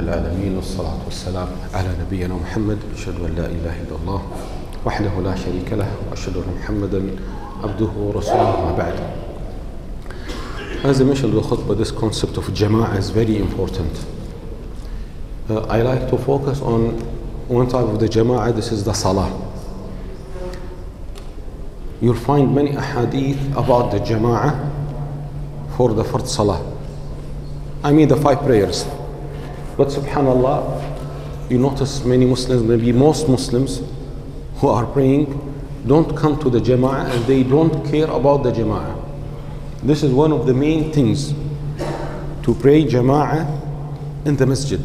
العالمين والصلاة والسلام على نبينا محمد. أشهد أن لا إله إلا الله وحده لا شريك له وأشهد أن محمدا عبده ورسوله ما بعد. As I mentioned in the khutbah, this concept of jama'ah is very important. I like to focus on one type of the jama'ah. This is the salah. You'll find many ahadith about the jama'ah for the fard salah. I mean the 5 prayers. But subhanallah, you notice many Muslims, maybe most Muslims who are praying don't come to the jama'ah and they don't care about the jama'ah. This is one of the main things, to pray jama'ah in the masjid.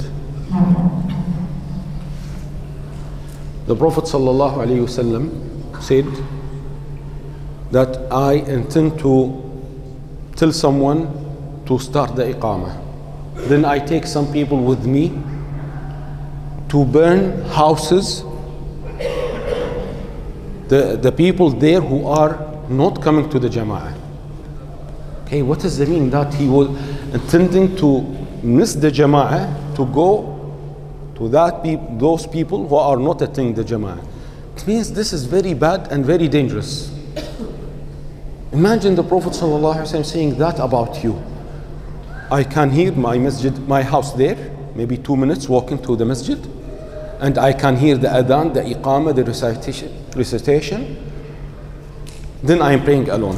The Prophet sallallahu alaihi wasallam said that I intend to tell someone to start the iqamah. Then I take some people with me to burn houses, the people there who are not coming to the jama'ah. Okay, what does it mean that he was intending to miss the jama'ah to go to those people who are not attending the jama'ah? It means this is very bad and very dangerous. Imagine the Prophet ﷺ saying that about you. I can hear my masjid, my house there, maybe 2 minutes walking to the masjid, and I can hear the adhan, the iqamah, the recitation. Then I am praying alone.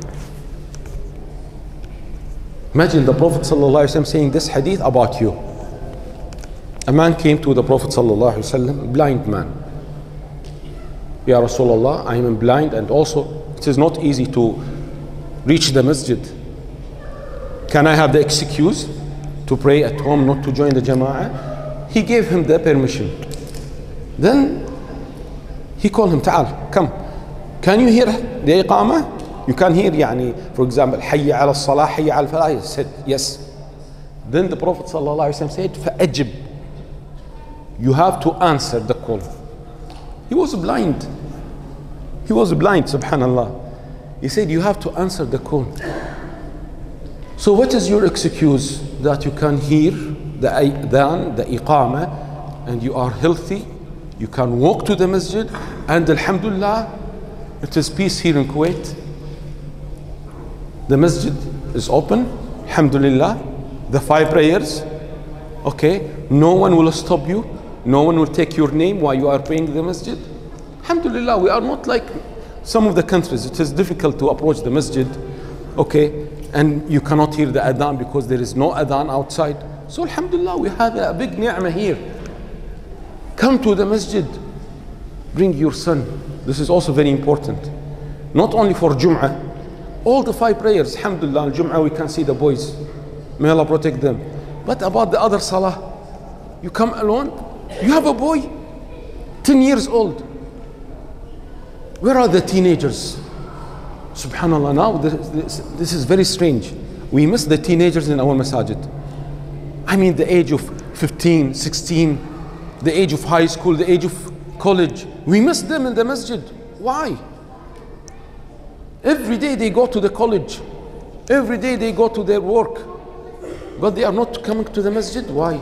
Imagine the Prophet ﷺ saying this hadith about you. A man came to the Prophet ﷺ, blind man. Ya Rasulullah, I am blind and also it is not easy to reach the masjid. Can I have the excuse to pray at home, not to join the jama'ah? He gave him the permission. Then he called him, Ta'al, come. Can you hear the iqamah? You can hear, for example, Hayya ala salah, Hayya ala falah. He said, yes. Then the Prophet ﷺ said, Fa'ajib. You have to answer the call. He was blind. He was blind, subhanallah. He said, you have to answer the call. So what is your excuse that you can hear the adhan, the iqamah, and you are healthy, you can walk to the masjid, and alhamdulillah, it is peace here in Kuwait. The masjid is open, alhamdulillah, the 5 prayers, okay, no one will stop you, no one will take your name while you are praying in the masjid. Alhamdulillah, we are not like some of the countries. It is difficult to approach the masjid, okay, and you cannot hear the adhan because there is no adhan outside. So alhamdulillah, we have a big ni'mah here. Come to the masjid, bring your son. This is also very important. Not only for Jum'ah, all the 5 prayers, alhamdulillah, Jum'ah we can see the boys. May Allah protect them. But about the other salah, you come alone, you have a boy, 10 years old. Where are the teenagers? Subhanallah, now this is very strange. We miss the teenagers in our masajid. I mean the age of 15, 16, the age of high school, the age of college. We miss them in the masjid. Why? Every day they go to the college. Every day they go to their work. But they are not coming to the masjid. Why?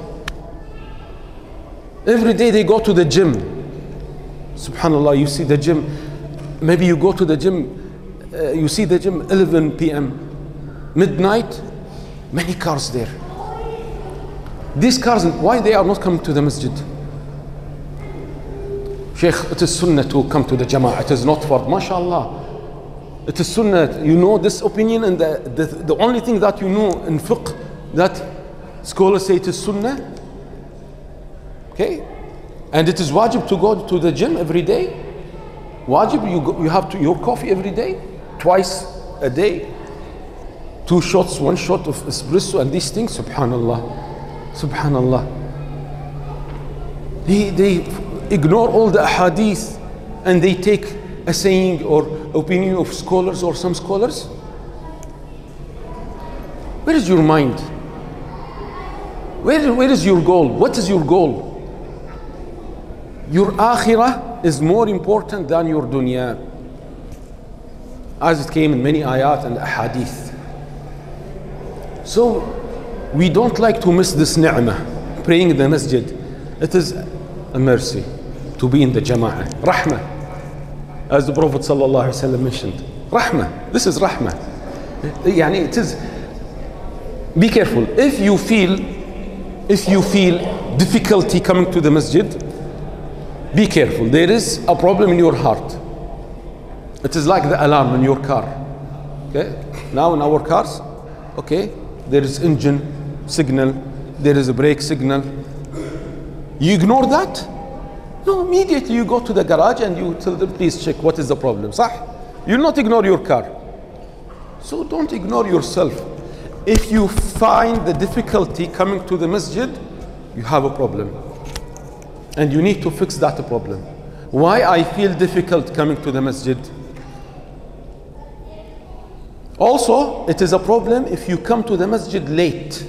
Every day they go to the gym. Subhanallah, you see the gym. Maybe you go to the gym, you see the gym 11 p.m. midnight, many cars there. These cars, why they are not coming to the masjid? Sheikh, it is sunnah to come to the jama'ah. It is not for, mashallah. It is sunnah. You know this opinion, and the only thing that you know in fiqh that scholars say it is sunnah. Okay? And it is wajib to go to the gym every day. Wajib, you have your coffee every day, twice a day, 2 shots, 1 shot of espresso, and these things, subhanallah, subhanallah. They ignore all the ahadith and they take a saying or opinion of scholars or some scholars. Where is your mind? Where is your goal? What is your goal? Your akhirah is more important than your dunya, as it came in many ayat and ahadith. So we don't like to miss this ni'mah. praying in the masjid, it is a mercy to be in the jama'ah. Rahmah. As the Prophet ﷺ mentioned. Rahmah. This is rahmah. Yani it is, be careful. If you feel difficulty coming to the masjid, be careful. There is a problem in your heart. It is like the alarm in your car. Okay? Now in our cars, okay, there is engine signal, there is a brake signal. You ignore that? No, immediately you go to the garage and you tell them, please check what is the problem. Sah? You'll not ignore your car. So don't ignore yourself. If you find the difficulty coming to the masjid, you have a problem. And you need to fix that problem. Why I feel difficult coming to the masjid? Also, it is a problem if you come to the masjid late.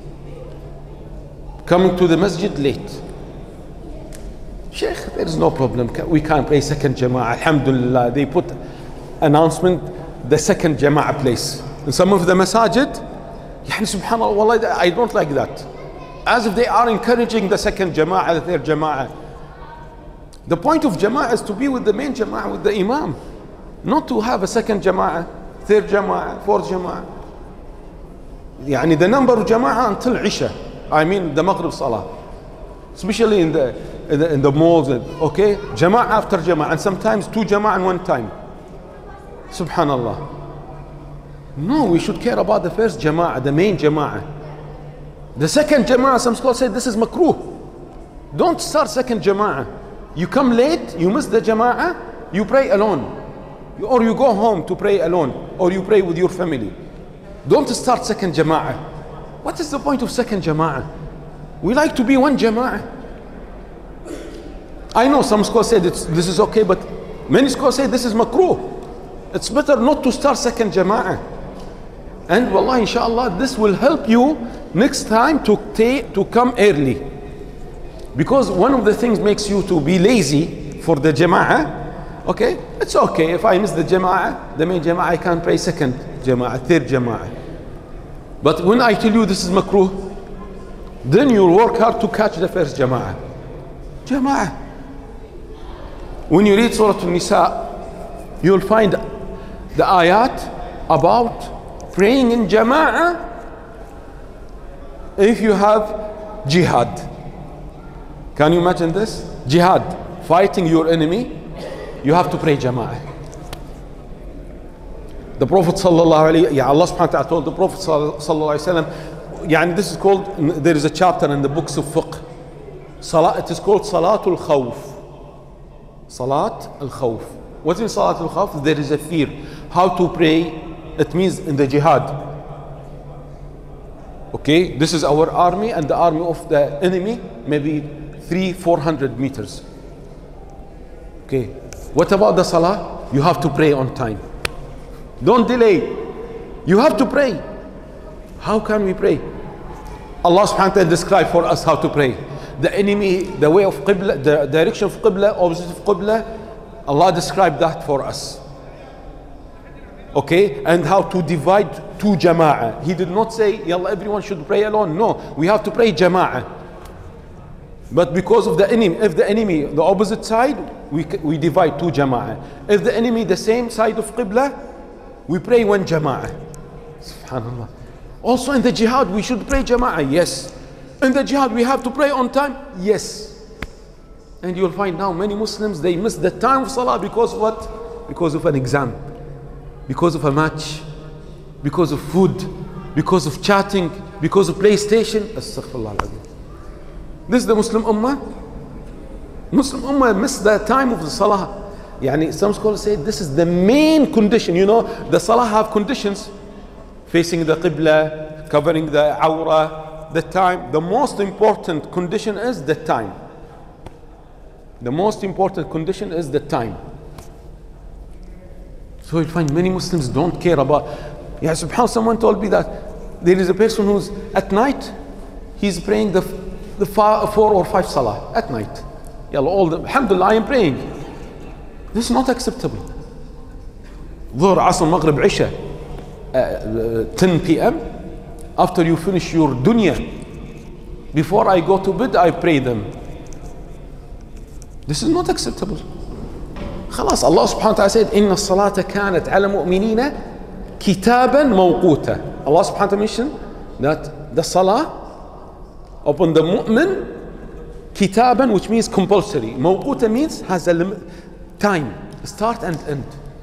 Coming to the masjid late. Sheikh, there is no problem. We can pray second jama'ah. Alhamdulillah, they put announcement, the second jama'ah place. In some of the masajid, subhanallah, wallah, I don't like that. As if they are encouraging the second jama'ah, the third jama'ah. The point of jama'ah is to be with the main jama'ah, with the imam. Not to have a second jama'ah, third jama'ah, fourth jama'ah. Yani the number of jama'ah until Isha. I mean the Maghrib Salah. Especially in the malls, okay? Jama'ah after jama'ah, and sometimes two jama'ah in one time. Subhanallah. No, we should care about the first jama'ah, the main jama'ah. The second jama'ah, some scholars say this is makruh. Don't start second jama'ah. You come late, you miss the jama'ah, you pray alone. Or you go home to pray alone. Or you pray with your family. Don't start second jama'ah. What is the point of second jama'ah? We like to be one jama'ah. I know some scholars say this is okay, but many scholars say this is makruh. It's better not to start second jama'ah. And wallah, inshallah, this will help you next time to come early. Because one of the things makes you to be lazy for the jama'ah. Okay, it's okay if I miss the jama'ah, the main jama'ah, I can pray second jama'ah, third jama'ah. But when I tell you this is makruh, then you work hard to catch the first jama'ah. Jama'ah. When you read Surah An-Nisa, you'll find the ayat about praying in jama'ah if you have jihad. Can you imagine this? Jihad, fighting your enemy, you have to pray jama'ah. The Prophet sallallahu alayhi, Allah subhanahu wa ta'ala told the Prophet sallallahu alayhi wa sallam, this is called, there is a chapter in the books of fiqh. It is called Salatul Khawf. Salat al-Khawf. What is Salat al-Khawf? There is a fear. How to pray, it means in the jihad. Okay, this is our army and the army of the enemy, maybe 300-400 meters. Okay, what about the salah? You have to pray on time. Don't delay. You have to pray. How can we pray? Allah subhanahu wa ta'ala described for us how to pray. The enemy, the way of Qibla, the direction of Qibla, opposite of Qibla, Allah described that for us. Okay, and how to divide two jama'ah. He did not say, yalla, everyone should pray alone. No, we have to pray jama'ah. But because of the enemy, if the enemy, the opposite side, we divide two jama'ah. If the enemy, the same side of Qibla, we pray one jama'ah. Subhanallah. Also in the jihad, we should pray jama'ah. Yes. In the jihad, we have to pray on time. Yes. And you'll find now many Muslims, they miss the time of salah because of what? Because of an exam. Because of a match. Because of food. Because of chatting. Because of PlayStation. Astaghfirullah al-Azim. This is the Muslim Ummah. Muslim Ummah miss the time of the salah. Some scholars say this is the main condition. You know, the salah have conditions. Facing the Qibla, covering the awrah, the time. The most important condition is the time. The most important condition is the time. So you find many Muslims don't care about. Subhanallah, someone told me that there is a person who's at night, he's praying the 4 or 5 salah at night. Alhamdulillah, I am praying. This is not acceptable. Dhuhr, Asr, Maghrib, Isha, 10 p.m. after you finish your dunya, before I go to bed, I pray them. This is not acceptable. خلاص, Allah subhanahu wa ta'ala said, إِنَّ الصَّلَاةَ كَانَتْ عَلَى الْمُؤْمِنِينَ كِتَابًا مَوْقُوتًا. Allah subhanahu wa ta'ala mentioned that the salah upon the mu'min, kitaban, which means compulsory. Mawquta means has a limit, time, start and end.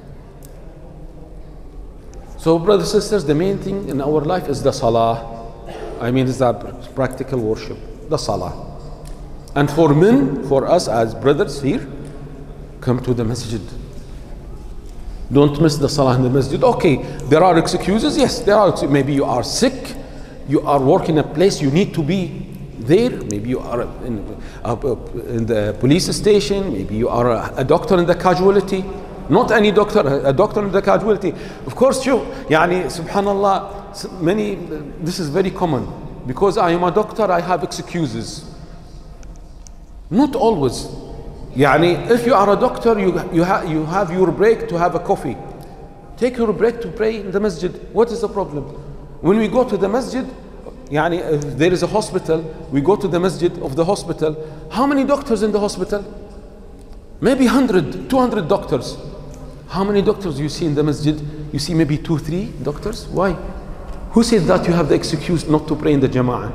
So brothers and sisters, the main thing in our life is the salah. I mean, is that practical worship, the salah. And for men, for us as brothers here, come to the masjid. Don't miss the salah in the masjid. Okay, there are excuses. Yes, there are. Maybe you are sick, you are working in a place you need to be there. Maybe you are in the police station. Maybe you are a doctor in the casualty. Not any doctor, a doctor in the casualty. Of course, you, yani, subhanallah, many, this is very common. Because I am a doctor, I have excuses. Not always. Yani, if you are a doctor, you have your break to have a coffee. Take your break to pray in the masjid. What is the problem? When we go to the masjid, yani, if there is a hospital, we go to the masjid of the hospital. How many doctors in the hospital? Maybe 100, 200 doctors. How many doctors you see in the masjid? You see maybe 2, 3 doctors. Why? Who said that you have the excuse not to pray in the jama'ah?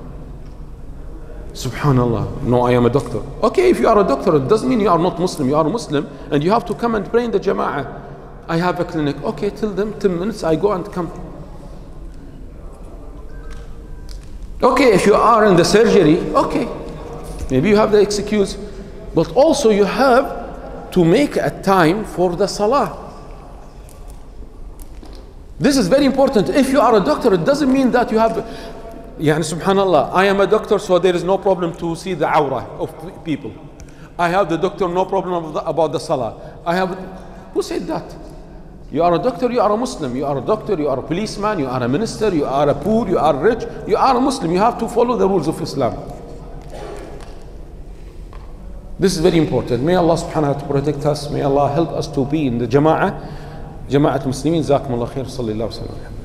Subhanallah. No, I am a doctor. Okay, if you are a doctor, it doesn't mean you are not Muslim. You are a Muslim and you have to come and pray in the jama'ah. I have a clinic. Okay, tell them 10 minutes, I go and come. Okay, if you are in the surgery, okay, maybe you have the excuse. But also you have to make a time for the salah. This is very important. If you are a doctor, it doesn't mean that you have, yani, subhanallah, I am a doctor, so there is no problem to see the awrah of people. I have the doctor, no problem about the salah. I have, who said that? You are a doctor, you are a Muslim. You are a doctor, you are a policeman, you are a minister, you are a poor, you are rich, you are a Muslim. You have to follow the rules of Islam. This is very important. May Allah subhanahu wa ta'ala protect us. May Allah help us to be in the jama'ah. Jama'at Muslimin. Jazakumullah khair. Sallallahu alaihi wasallam.